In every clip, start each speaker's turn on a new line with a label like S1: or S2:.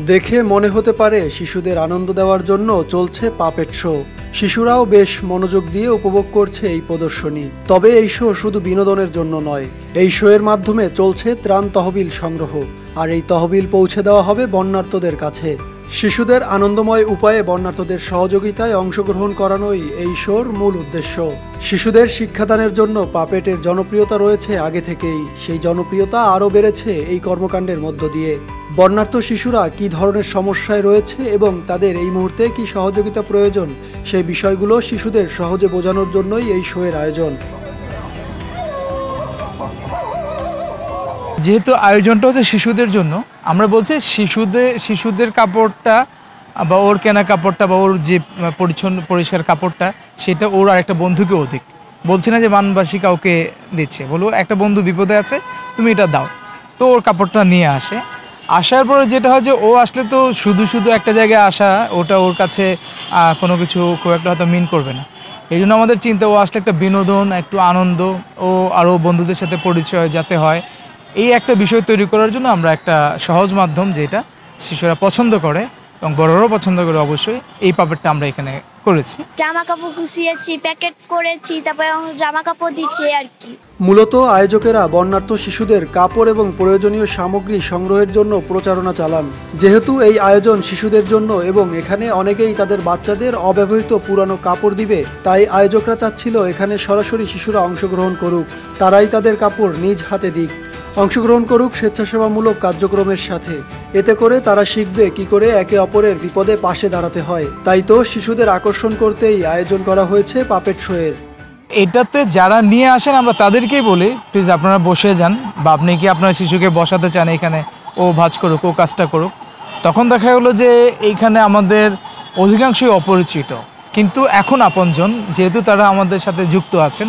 S1: দেখে মনে হতে পারে শিশুদের আনন্দ দেওয়ার জন্য চলছে পাপেট শো। শিশুরাও বেশ মনোযোগ দিয়ে উপভোগ করছে এই প্রদর্শনী। তবে এই শো শুধু বিনোদনের জন্য নয়, এই শো এর মাধ্যমে চলছে ত্রাণ তহবিল সংগ্রহ, আর এই তহবিল পৌঁছে দেওয়া হবে বন্যার্তদের কাছে। শিশুদের আনন্দময় উপায়ে বন্যার্তদের সহযোগিতায় অংশগ্রহণ করানোই এই শোর মূল উদ্দেশ্য। শিশুদের শিক্ষাদানের জন্য পাপেটের জনপ্রিয়তা রয়েছে আগে থেকেই, সেই জনপ্রিয়তা আরও বেড়েছে এই কর্মকাণ্ডের মধ্য দিয়ে। বন্যার্ত শিশুরা কী ধরনের সমস্যায় রয়েছে এবং তাদের এই মুহূর্তে কী সহযোগিতা প্রয়োজন, সেই বিষয়গুলো শিশুদের সহজে বোঝানোর জন্যই এই শোয়ের আয়োজন।
S2: যেহেতু আয়োজনটা হচ্ছে শিশুদের জন্য, আমরা বলছি শিশুদের কাপড়টা বা ওর কেনা কাপড়টা বা ওর যে পরিষ্কার কাপড়টা, সেটা ওর আরেকটা বন্ধুকে অধিক বলছি না যে বানবাসী কাউকে দিচ্ছে, বলবো একটা বন্ধু বিপদে আছে, তুমি এটা দাও। তো ওর কাপড়টা নিয়ে আসার পরে যেটা হয় যে ও আসলে তো শুধু একটা জায়গায় আসা, ওটা ওর কাছে কোনো কিছু খুব একটা হয়তো মিন করবে না। এই জন্য আমাদের চিন্তা, ও আসলে একটা বিনোদন, একটু আনন্দ, ও আরও বন্ধুদের সাথে পরিচয় যাতে হয়, এই একটা বিষয় তৈরি করার জন্য আমরা একটা সহজ মাধ্যম, যেটা শিশুরা পছন্দ করে এবং বড়রাও পছন্দ করে অবশ্যই, এই পাপেটটা আমরা এখানে করেছি।
S3: জামা কাপড় গুছিয়েছি, প্যাকেট করেছি, তারপরে জামা কাপড় দিচ্ছি আর কি।
S1: মূলত আয়োজকেরা বন্যার্ত শিশুদের কাপড় এবং প্রয়োজনীয় সামগ্রী সংগ্রহের জন্য প্রচারণা চালান। যেহেতু এই আয়োজন শিশুদের জন্য এবং এখানে অনেকেই তাদের বাচ্চাদের অব্যবহৃত পুরানো কাপড় দিবে, তাই আয়োজকরা চাচ্ছিল এখানে সরাসরি শিশুরা অংশগ্রহণ করুক, তারাই তাদের কাপড় নিজ হাতে দিক, অংশগ্রহণ করুক স্বেচ্ছাসেবামূলক কার্যক্রমের সাথে। এতে করে তারা শিখবে কি করে একে অপরের বিপদে পাশে দাঁড়াতে হয়। তাই তো শিশুদের আকর্ষণ করতেই আয়োজন করা হয়েছে পাপেট শোয়ের।
S2: এটাতে যারা নিয়ে আসেন আমরা তাদেরকেই বলি, প্লিজ আপনারা বসে যান, বা আপনি কি আপনার শিশুকে বসাতে চান এখানে, ও ভাঁজ করুক, ও কাজটা করুক। তখন দেখা গেলো যে এইখানে আমাদের অধিকাংশই অপরিচিত, কিন্তু এখন আপনজন, যেহেতু তারা আমাদের সাথে যুক্ত আছেন।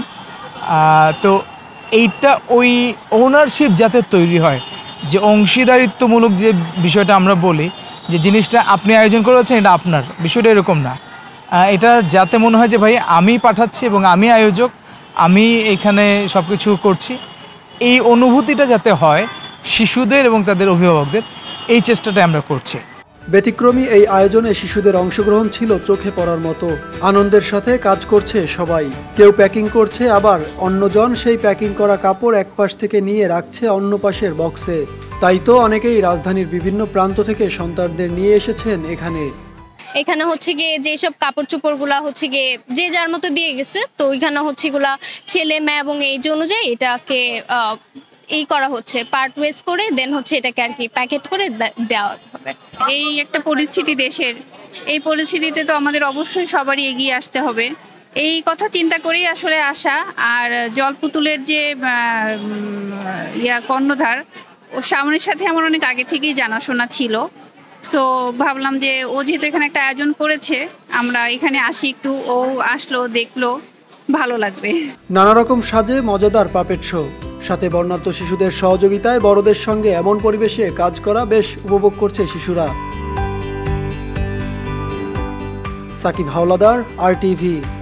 S2: তো এইটা ওই ওনারশিপ যাতে তৈরি হয়, যে অংশীদারিত্বমূলক যে বিষয়টা আমরা বলি, যে জিনিসটা আপনি আয়োজন করেছেন এটা আপনার, বিষয়টা এরকম না। এটা যাতে মনে হয় যে ভাই আমি পাঠাচ্ছি এবং আমি আয়োজক, আমি এখানে সব কিছু করছি, এই অনুভূতিটা যাতে হয় শিশুদের এবং তাদের অভিভাবকদের, এই চেষ্টাটা আমরা করছি।
S1: ব্যতিক্রমী এই আয়োজনে শিশুদের অংশগ্রহণ ছিল চোখে পড়ার মতো। আনন্দের সাথে কাজ করছে সবাই, কেউ প্যাকিং করছে, আবার অন্যজন সেই প্যাকিং করা কাপড় এক পাশ থেকে নিয়ে রাখছে অন্য পাশের বক্সে। তাই তো অনেকেই রাজধানীর বিভিন্ন প্রান্ত থেকে সন্তানদের নিয়ে এসেছেন এখানে।
S4: এখানে হচ্ছে গিয়ে যেসব কাপড় চোপড়গুলা হচ্ছে গিয়ে যে যার মতো দিয়ে গেছে, তো ওইখানে হচ্ছে এগুলা ছেলে মেয়ে এবং এই অনুযায়ী এটাকে এই করা হচ্ছে, পার্ট ওয়েজ করে দেন হচ্ছে এটাকে আর কি প্যাকেট করে দেওয়া হবে।
S5: এই একটা পরিস্থিতি দেশের, এই পরিস্থিতিতে তো আমাদের অবশ্যই সবারই এগিয়ে আসতে হবে, এই কথা চিন্তা করেই আসলে আসা। আর জলপুতুলের যে কর্ণধার, ও সামনের সাথে আমার অনেক আগে থেকেই জানাশোনা ছিল। তো ভাবলাম যে ও যেহেতু এখানে একটা আয়োজন করেছে, আমরা এখানে আসি, একটু ও আসলো, দেখলো, ভালো লাগবে।
S1: নানা রকম সাজে মজাদার পাপেট শো, সাথে বর্ণাঢ্য শিশুদের সহযোগিতায় বড়দের সঙ্গে এমন পরিবেশে কাজ করা বেশ উপভোগ করছে শিশুরা। সাকিব হাওলাদার, RTV।